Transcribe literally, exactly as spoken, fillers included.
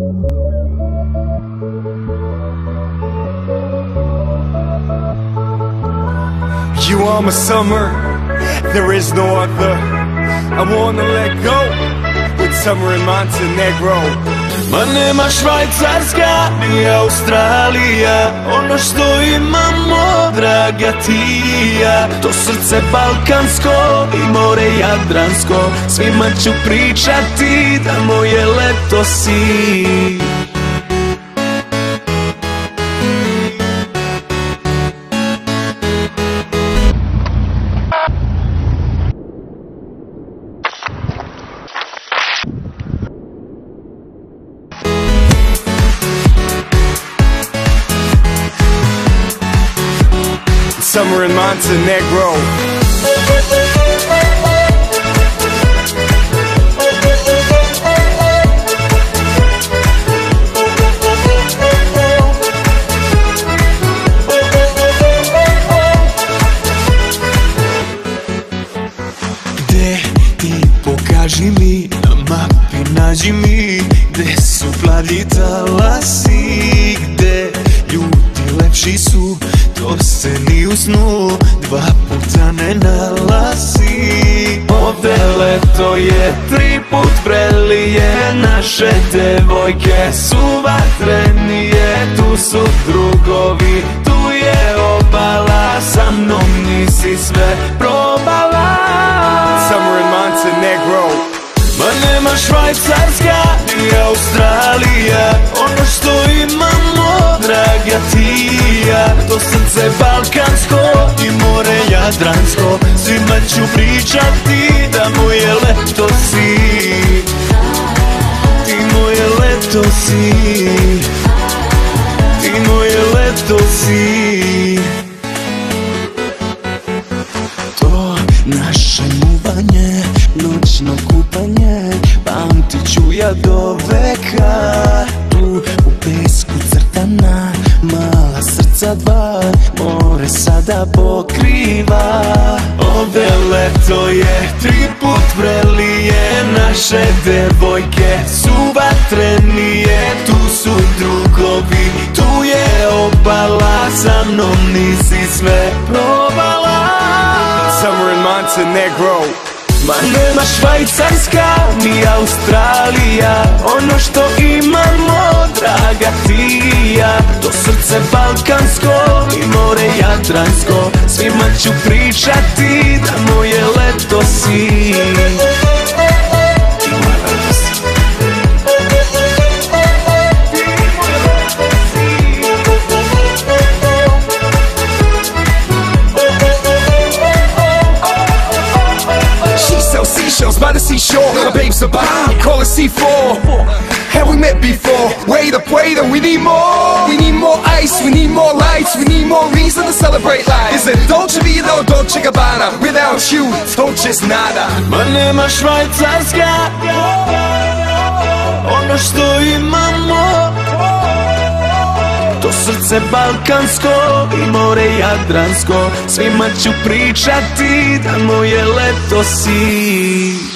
You are my summer, there is no other. I wanna let go with summer in Montenegro. Ma nema Švajcarska ni Australija, ono što imamo, draga ti i ja. To srce balkansko i more jadransko, svima ću pričati da moje leto si. Summer in Montenegro. Gde ti pokaži mi, na mapi nađi mi, gde su plavi talasi, gde ljudi lepši su, to se ni u snu dva puta ne nalazi. Ovde leto je tri put prelije, naše devojke su vatrenije. Tu su drugovi, tu je obala, sa mnom nisi sve probala. Summer in Montenegro. Ma nema Švajcarska ni Australija, ono što imamo, draga ti i ja. To srce balkansko i more jadransko, svima ću pričati da moje leto si. Ti moje leto si, ti moje leto si. To naše muvanje, noćno kupanje, pamtit ću ja do veka. Tu u pesku crtana, mala srca dva, more sada pokriva. Ovde leto je tri put vrelije, naše devojke su vatrenije. Tu su drugovi, tu je obala, sa mnom nisi sve probala. Summer in Montenegro. Ma nema Švajcarska ni Australija, ono što imamo, draga ti i ja. To srce balkansko i more jadransko, svima ću pričati da moje leto si. Ti moje leto si. Seashells by the seashore, my babe's a bomb, call it C four. Have we met before? Wait up, wait up, we need more. We need more ice, we need more lights, we need more reason to celebrate life. Is it Dolce Vita or Dolce Gabbana? Without you, Dolce's nada. Ma nema Švajcarska, ono što imamo, to srce balkansko i more jadransko, svima ću pričati da moje leto si.